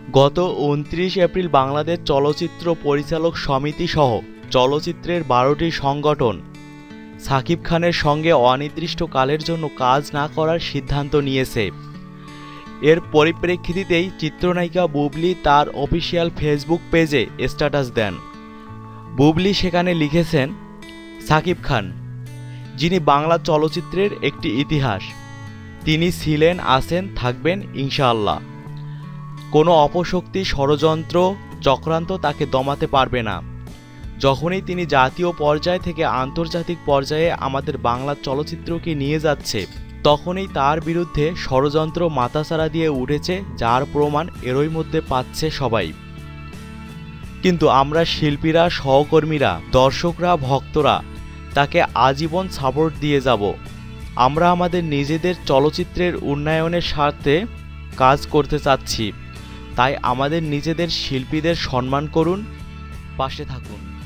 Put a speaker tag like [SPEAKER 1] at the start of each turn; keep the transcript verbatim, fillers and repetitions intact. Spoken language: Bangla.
[SPEAKER 1] গত উনত্রিশ এপ্রিল বাংলাদেশ চলচ্চিত্র পরিচালক সমিতি সহ চলচ্চিত্রের বারোটি সংগঠন শাকিব খানের সঙ্গে অনির্দিষ্টকালের জন্য কাজ না করার সিদ্ধান্ত নিয়েছে। এর পরিপ্রেক্ষিতেই চিত্রনায়িকা বুবলি তার অফিসিয়াল ফেসবুক পেজে স্ট্যাটাস দেন। বুবলি সেখানে লিখেছেন, শাকিব খান, যিনি বাংলা চলচ্চিত্রের একটি ইতিহাস, তিনি ছিলেন, আছেন, থাকবেন ইনশাআল্লাহ। কোনো অপশক্তি, ষড়যন্ত্র, চক্রান্ত তাকে দমাতে পারবে না। যখনই তিনি জাতীয় পর্যায় থেকে আন্তর্জাতিক পর্যায়ে আমাদের বাংলা চলচ্চিত্রকে নিয়ে যাচ্ছে, তখনই তার বিরুদ্ধে ষড়যন্ত্র মাথাচাড়া দিয়ে উঠেছে, যার প্রমাণ এরই মধ্যে পাচ্ছে সবাই। কিন্তু আমরা শিল্পীরা, সহকর্মীরা, দর্শকরা, ভক্তরা তাকে আজীবন সাপোর্ট দিয়ে যাব। আমরা আমাদের নিজেদের চলচ্চিত্রের উন্নয়নের স্বার্থে কাজ করতে চাচ্ছি, তাই আমাদের নিজেদের শিল্পীদের সম্মান করুন, পাশে থাকুন।